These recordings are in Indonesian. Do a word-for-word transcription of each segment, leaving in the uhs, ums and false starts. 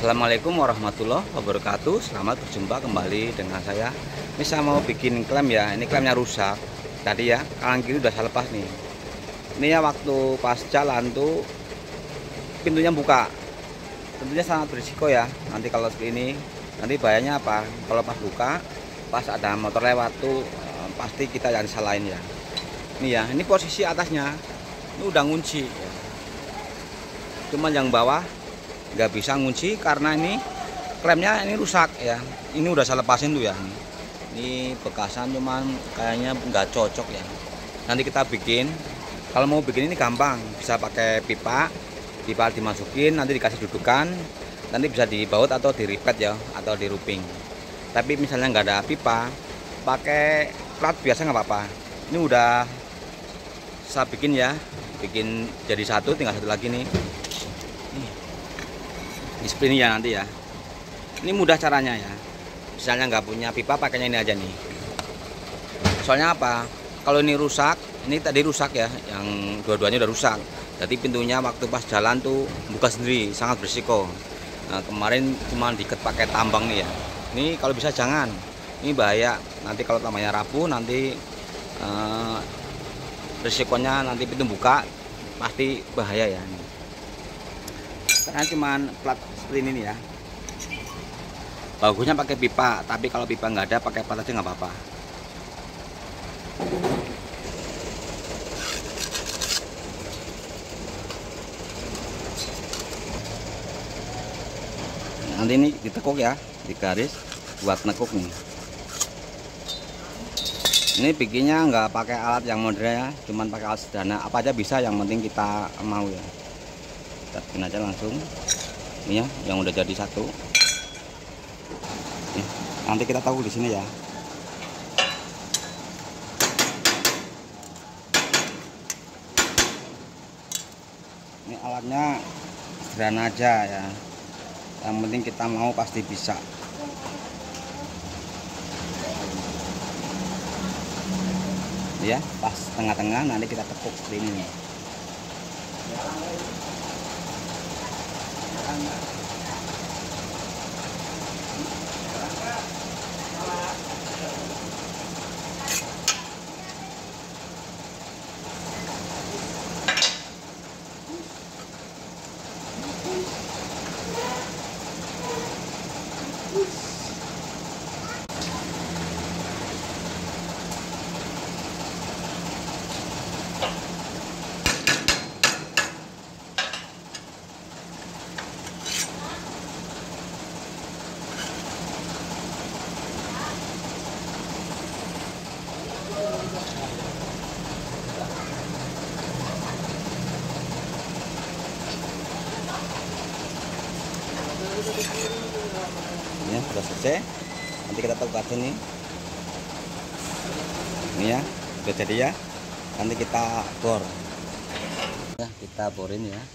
Assalamualaikum warahmatullahi wabarakatuh. Selamat berjumpa kembali dengan saya. Ini saya mau bikin klem ya. Ini klemnya rusak. Tadi ya, kanan kiri udah saya lepas nih. Ini ya waktu pas jalan tuh pintunya buka. Tentunya sangat berisiko ya. Nanti kalau seperti ini, nanti bahayanya apa? Kalau pas buka, pas ada motor lewat tuh pasti kita yang disalahin ya. Ini ya, ini posisi atasnya. Ini udah ngunci. Cuman yang bawah nggak bisa ngunci karena ini klemnya ini rusak ya. Ini udah saya lepasin tuh ya. Ini bekasan cuman kayaknya nggak cocok ya. Nanti kita bikin, kalau mau bikin ini gampang, bisa pakai pipa, pipa dimasukin, nanti dikasih dudukan, nanti bisa dibaut atau diripet ya, atau diruping. Tapi misalnya nggak ada pipa, pakai plat biasa nggak apa-apa. Ini udah saya bikin ya, bikin jadi satu, tinggal satu lagi nih. Ini seperti ini ya nanti ya. Ini mudah caranya ya. Misalnya nggak punya pipa, pakainya ini aja nih. Soalnya apa? Kalau ini rusak, ini tadi rusak ya, yang dua-duanya udah rusak. Jadi pintunya waktu pas jalan tuh buka sendiri, sangat berisiko. Nah, kemarin cuma diikat pakai tambang nih ya. Ini kalau bisa jangan. Ini bahaya. Nanti kalau tambangnya rapuh, nanti eh, risikonya nanti pintu buka pasti bahaya ya. Karena cuman plat seperti ini nih ya. Bagusnya pakai pipa, tapi kalau pipa nggak ada pakai plat aja nggak apa-apa. Nanti ini ditekuk ya, di garis buat nekuk nih. Ini bikinnya nggak pakai alat yang modern ya, cuman pakai alat sederhana. Apa aja bisa, yang penting kita mau ya. Kita bikin aja langsung ini ya, yang udah jadi satu. Nih, nanti kita tahu di sini ya. Ini alatnya sederhana aja ya, yang penting kita mau pasti bisa. Ya, pas tengah-tengah nanti kita tekuk seperti ini. Ya, sudah selesai. Nanti kita tahu aja nih. Ini ya, sudah jadi ya. Nanti kita bor. Ya, kita borin ya.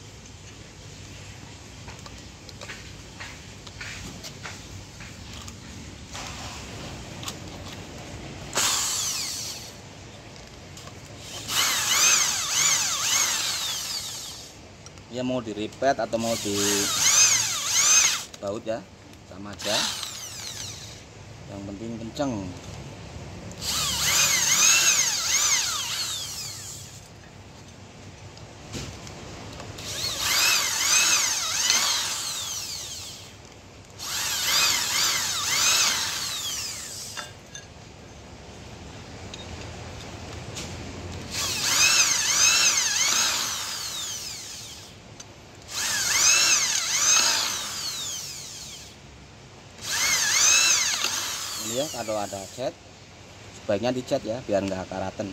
Ya mau diripet atau mau di baut ya, sama aja, yang penting kenceng. Ya, kalau ada cat sebaiknya dicat ya, biar nggak karatan.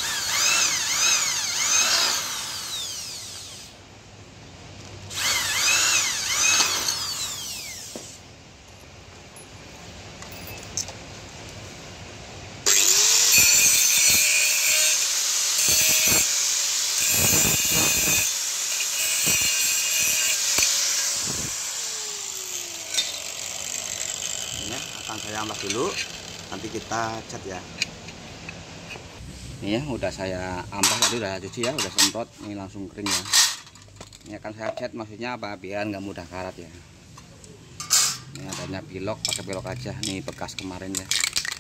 Akan saya ampas dulu, nanti kita cat ya. Ini ya udah saya ampas, tadi udah cuci ya, udah semprot, ini langsung kering ya. Ini akan saya cat, maksudnya apa, biar nggak mudah karat ya. Ini adanya pilok, pakai pilok aja. Ini bekas kemarin ya.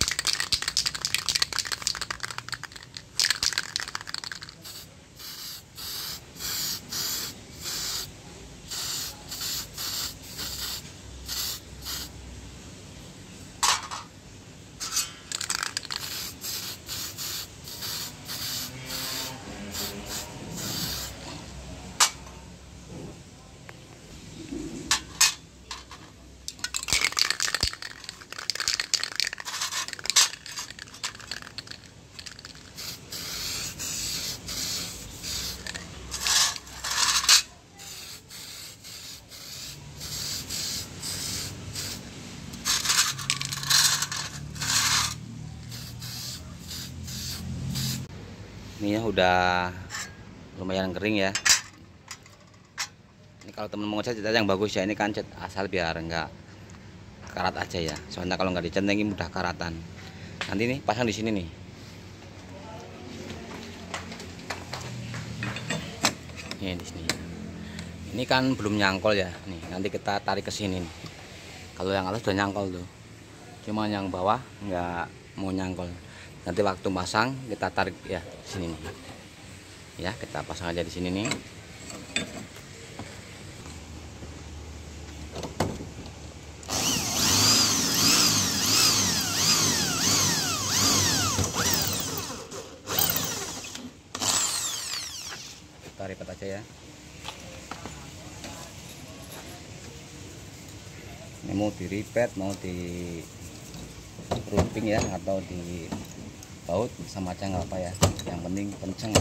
Ini ya udah lumayan kering ya. Ini kalau temen mau ngecat yang bagus ya, ini kan cat asal biar enggak karat aja ya. Soalnya kalau nggak dicat ini mudah karatan. Nanti nih pasang di sini nih. Ini di sini. Ini kan belum nyangkol ya. Nih nanti kita tarik ke sini nih. Kalau yang atas udah nyangkol tuh. Cuma yang bawah nggak mau nyangkol. Nanti waktu pasang kita tarik ya sini nih. Ya, kita pasang aja di sini nih. Kita lipat aja ya. Ini mau di ripet, mau di roofing ya, atau di baut sama aja nggak apa ya, yang penting kenceng.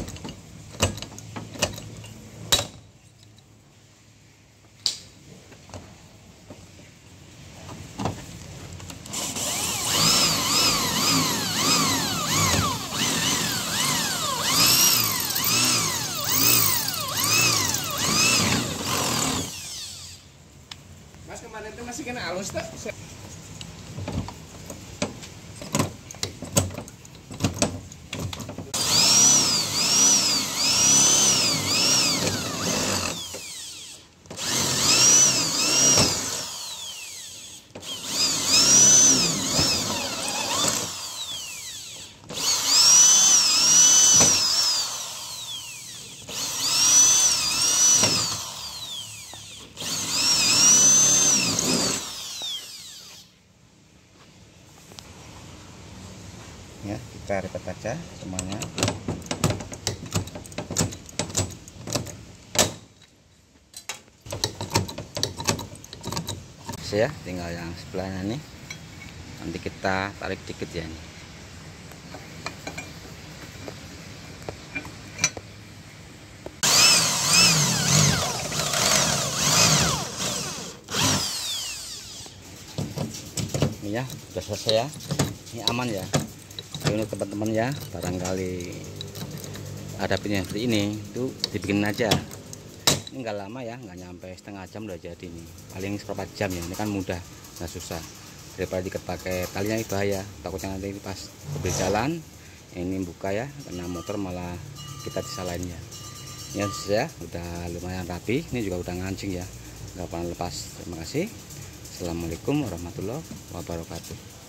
Mas kemarin itu masih kena halus tuh. Ya, kita ripet aja semuanya. Ya, tinggal yang sebelahnya nih. Nanti kita tarik dikit ya nih. Ini ya, udah selesai ya. Ini aman ya. Ini teman-teman ya, barangkali ada yang seperti ini itu dibikin aja. Ini enggak lama ya, nggak nyampe setengah jam udah jadi nih. Paling seperempat jam ya, ini kan mudah, nggak susah. Daripada diikat pakai talinya ini bahaya, takutnya nanti pas berjalan ini buka ya, kena motor malah kita disalahin ya. Ini ya, udah lumayan rapi. Ini juga udah ngancing ya, nggak pernah lepas. Terima kasih. Assalamualaikum warahmatullahi wabarakatuh.